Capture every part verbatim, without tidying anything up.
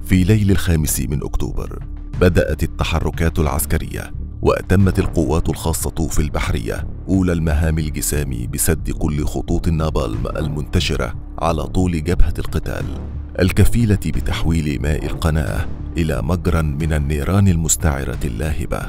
في ليل الخامس من أكتوبر بدأت التحركات العسكرية، وأتمت القوات الخاصة في البحرية أولى المهام الجسام بسد كل خطوط النابالم المنتشرة على طول جبهة القتال، الكفيلة بتحويل ماء القناة إلى مجرى من النيران المستعرة اللاهبة.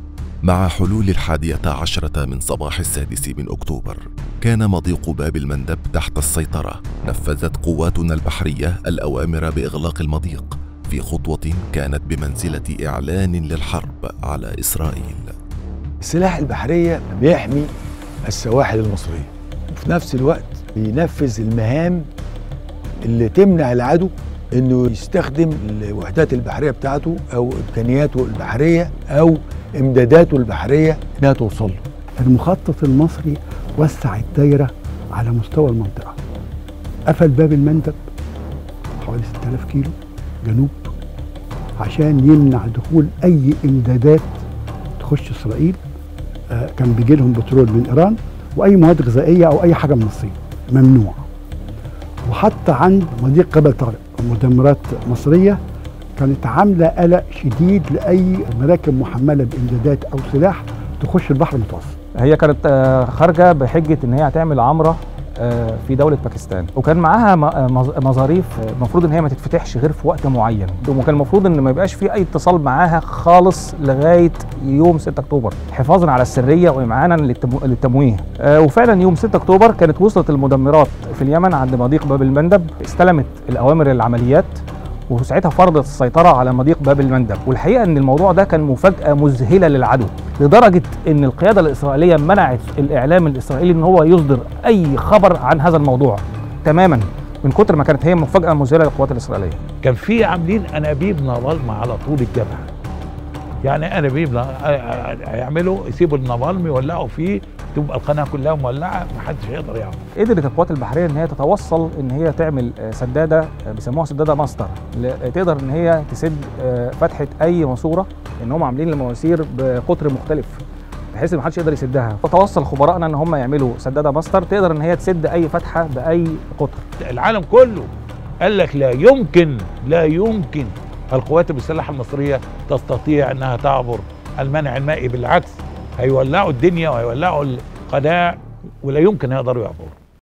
مع حلول الحادية عشرة من صباح السادس من أكتوبر كان مضيق باب المندب تحت السيطرة. نفذت قواتنا البحرية الأوامر بإغلاق المضيق في خطوة كانت بمنزلة إعلان للحرب على إسرائيل. السلاح البحرية بيحمي السواحل المصرية، وفي نفس الوقت بينفذ المهام اللي تمنع العدو انه يستخدم الوحدات البحرية بتاعته او امكانياته البحرية او امداداته البحرية انها توصل له. المخطط المصري وسع الدايرة على مستوى المنطقة، قفل باب المندب حوالي ستة آلاف كيلو جنوب عشان يمنع دخول اي امدادات تخش اسرائيل. آه كان بيجي لهم بترول من ايران واي مواد غذائيه او اي حاجه من الصين ممنوع. وحتى عند مضيق جبل طارق مدمرات مصريه كانت عامله قلق شديد لاي مراكب محمله بامدادات او سلاح تخش البحر المتوسط. هي كانت خارجه بحجه ان هي هتعمل عمره في دولة باكستان، وكان معاها مظاريف المفروض ان هي ما تتفتحش غير في وقت معين، وكان المفروض ان ما يبقاش في اي اتصال معاها خالص لغايه يوم ستة أكتوبر حفاظا على السريه وامعانا للتمويه. وفعلا يوم ستة أكتوبر كانت وصلت المدمرات في اليمن عند مضيق باب المندب، استلمت الاوامر العمليات وساعتها فرضت السيطره على مضيق باب المندب. والحقيقه ان الموضوع ده كان مفاجاه مذهله للعدو، لدرجه ان القياده الاسرائيليه منعت الاعلام الاسرائيلي ان هو يصدر اي خبر عن هذا الموضوع تماما، من كتر ما كانت هي مفاجاه مذهله للقوات الاسرائيليه. كان في عاملين انابيب نابالم على طول الجبهه، يعني انابيب هيعملوا يسيبوا النابالم يولعوا فيه تبقى القناه كلها مولعه محدش هيقدر يعمل. قدرت القوات البحريه ان هي تتوصل ان هي تعمل سداده بيسموها سداده ماستر، تقدر ان هي تسد فتحه اي ماسوره، ان هم عاملين المواسير بقطر مختلف بحيث ان محدش يقدر يسدها. فتوصل خبرائنا ان هم يعملوا سداده ماستر تقدر ان هي تسد اي فتحه باي قطر. العالم كله قال لك لا يمكن لا يمكن القوات المسلحه المصريه تستطيع انها تعبر المنع المائي، بالعكس هيولعوا الدنيا وهيولعوا القناة ولا يمكن يقدروا يعبروا.